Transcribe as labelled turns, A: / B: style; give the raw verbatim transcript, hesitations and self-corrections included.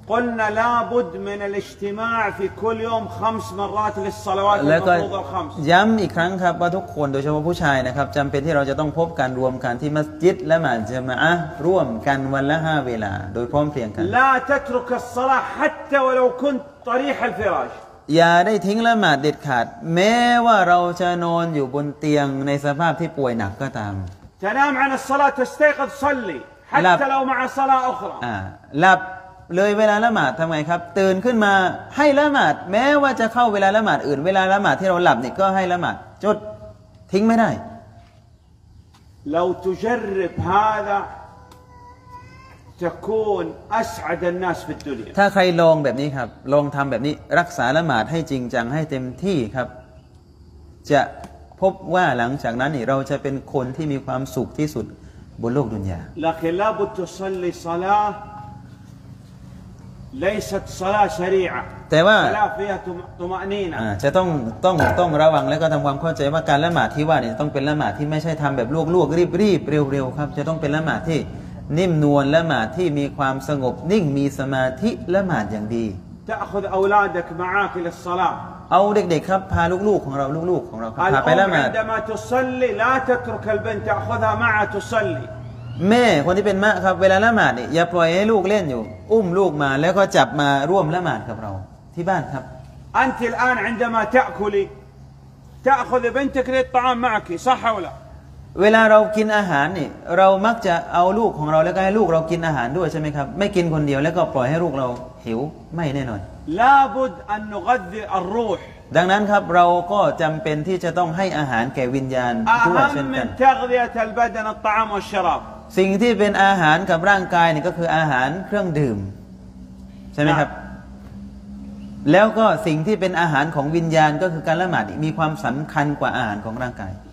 A: قلنا لابد من الاجتماع في كل يوم خمس مرات للصلوات المفروضة الخمس
B: ย้ำอีกครั้งครับว่าทุกคนโดยเฉพาะผู้ชายนะครับจำเป็นที่เราจะต้องพบกันรวมกันที่มัสยิดละหมาดญะมาอะห์ร่วมกันวันละห้าเวลาโดยพร้อมเพรียงกัน
A: لا تترك الصلاة حتى ولو كنت طريح الفراش
B: อย่าได้ทิ้งละหมาดเด็ดขาดแม้ว่าเราจะนอนอยู่บนเตียงในสภาพที่ป่วยหนักก็ตาม
A: تنام عن الصلاة تستيقظ تصلي حتى لو مع صلاة أخرى
B: อ่าหลับเลยเวลาละหมาดทำไงครับตื่นขึ้นมาให้ละหมาดแม้ว่าจะเข้าเวลาละหมาดอื่นเวลาละหมาดที่เราหลับนี่ก็ให้ละหมาดจดทิ้งไม่ได้
A: لو تجرب هذا تكون أسعد الناس في الدنيا
B: ถ้าใครลองแบบนี้ครับลองทำแบบนี้รักษาละหมาดให้จริงจังให้เต็มที่ครับจะพบว่าหลังจากนั้นนี่เราจะเป็นคนที่มีความสุขที่สุดบนโลกดุนยา
A: لكن لابد تصلي صلاة ليست صلاة سريعة
B: แต่ว่า
A: صلاة فيها طمأنينة
B: จะต้องต้องต้องระวังและก็ทำความเข้าใจว่าการละหมาดที่ว่านี่ต้องเป็นละหมาดที่ไม่ใช่ทำแบบลวกๆรีบๆเร็วๆครับจะต้องเป็นละหมาดที่นิ่มนวลละหมาดที่มีความสงบนิ่งมีสมาธิละหมาดอย่างดี
A: تأخذ أولادك معك للصلاة
B: เอาเด็กๆครับพาลูกๆของเราลูกๆของเราพาไปละหมาด
A: عندما تصلي لا تترك البنت تأخذها معها تصلي
B: แม่คนที่เป็นมะครับเวลาละหมาดนี่อย่าปล่อยให้ลูกเล่นอยู่อุ้มลูกมาแล้วก็จับมาร่วมละหมาดกับเราที่บ้านครับ
A: أنت الآن عندما تأكلي تأخذ بنتك للطعام معك صح ولا
B: เวลาเรากินอาหารนี่เรามักจะเอาลูกของเราแล้วก็ให้ลูกเรากินอาหารด้วยใช่ไหมครับไม่กินคนเดียวแล้วก็ปล่อยให้ลูกเราหิวไม่แน่นอน
A: لابد أن نغذي الروح
B: ดังนั้นครับเราก็จำเป็นที่จะต้องให้อาหารแก่วิญญาณด้วยเช่น
A: أهم
B: กัน
A: من تغذية البدن الطعام والشراب
B: สิ่งที่เป็นอาหารกับร่างกายนี่ก็คืออาหารเครื่องดื่มใช่ไหมครับแล้วก็สิ่งที่เป็นอาหารของวิญญาณก็คือการละหมาดมีความสำคัญกว่าอาหารของร่างกาย